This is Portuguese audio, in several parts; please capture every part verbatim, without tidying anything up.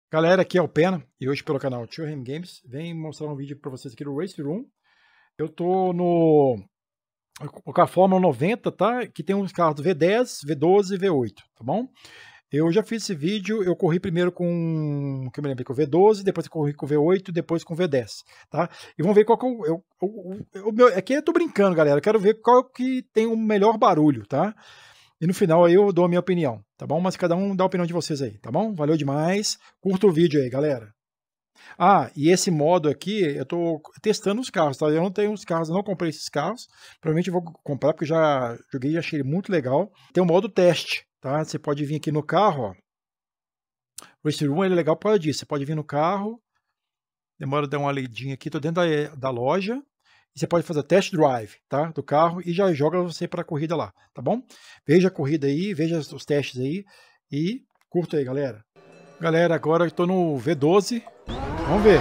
Galera, aqui é o Pena e hoje pelo canal Tio Ham Games vem mostrar um vídeo para vocês aqui do Race Room. Eu tô no com a Fórmula noventa, tá? Que tem uns carros V dez, V doze e V oito, tá bom? Eu já fiz esse vídeo, eu corri primeiro com, que eu me lembro, com o V doze, depois eu corri com o V oito, depois com o V dez, tá? E vamos ver qual que é o... Eu, eu, eu, eu, aqui eu tô brincando, galera, eu quero ver qual que tem o melhor barulho, tá? E no final aí eu dou a minha opinião, tá bom? Mas cada um dá a opinião de vocês aí, tá bom? Valeu demais. Curta o vídeo aí, galera. Ah, e esse modo aqui, eu tô testando os carros, tá? Eu não tenho os carros, eu não comprei esses carros. Provavelmente eu vou comprar porque eu já joguei e achei ele muito legal. Tem o modo teste, tá? Você pode vir aqui no carro, ó. O Race Room ele é legal por causa disso. Você pode vir no carro, demora dar uma lidinha aqui, tô dentro da, da loja. E você pode fazer test drive, tá? Do carro e já joga você para a corrida lá, tá bom? Veja a corrida aí, veja os testes aí e curta aí, galera. Galera, agora eu tô no V doze. Vamos ver.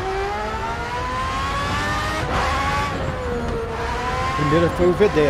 Primeiro foi o V dez.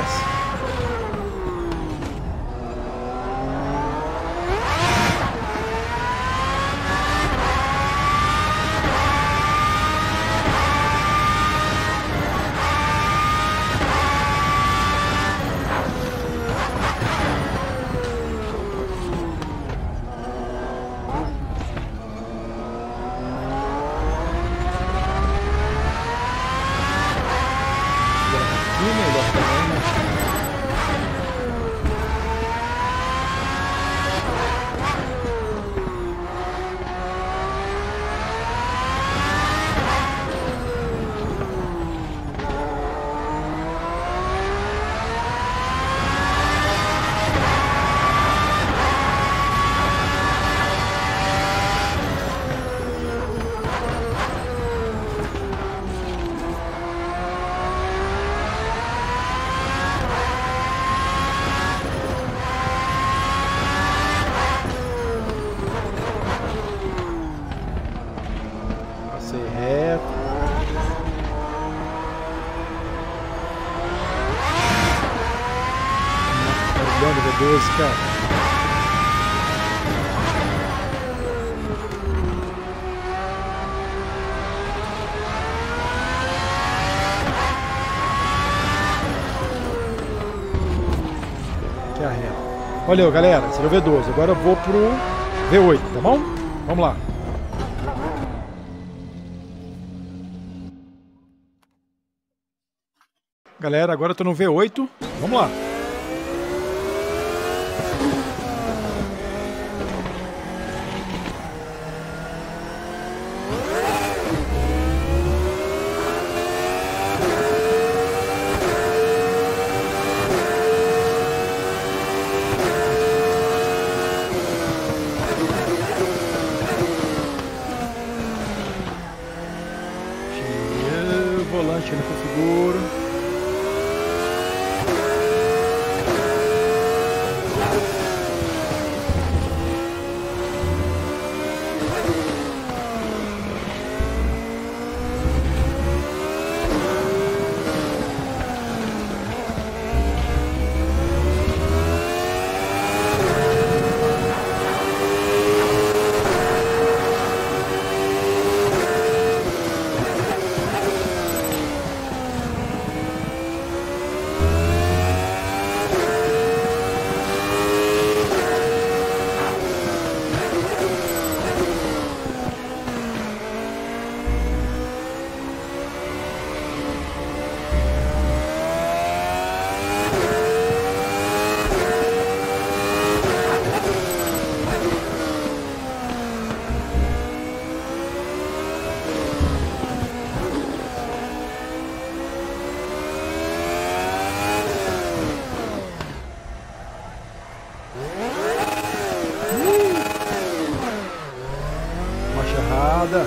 Melhor também, né? Passei reto. Olhando o V doze, cara. Aqui é a reta. Valeu, galera. Esse é o V doze. Agora eu vou pro V oito, tá bom? Vamos lá. Galera, agora eu tô no V oito. Vamos lá. Tira o volante, não configuro. Errada.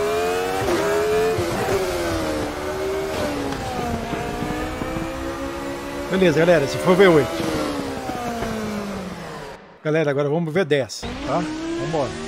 Beleza, galera, esse foi o V oito. Galera, agora vamos pro V dez, tá? Vamos embora.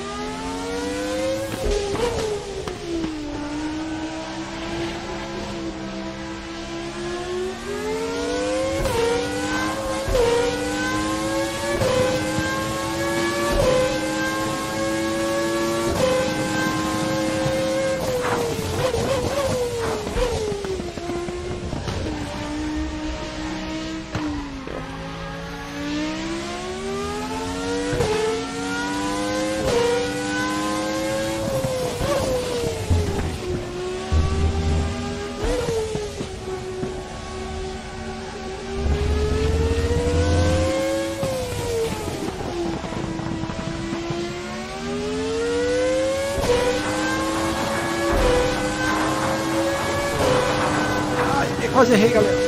Ai, quase errei, galera.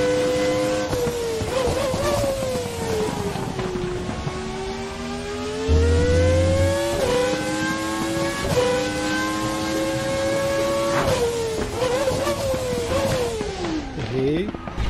Errei.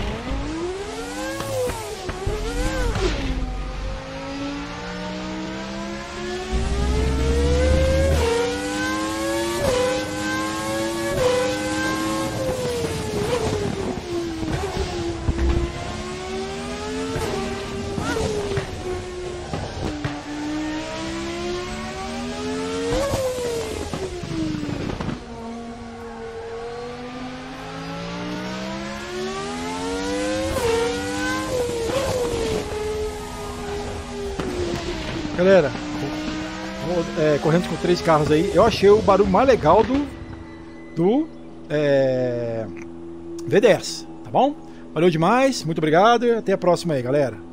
Galera, é, correndo com três carros aí, eu achei o barulho mais legal do, do é, V dez, tá bom? Valeu demais, muito obrigado e até a próxima aí, galera.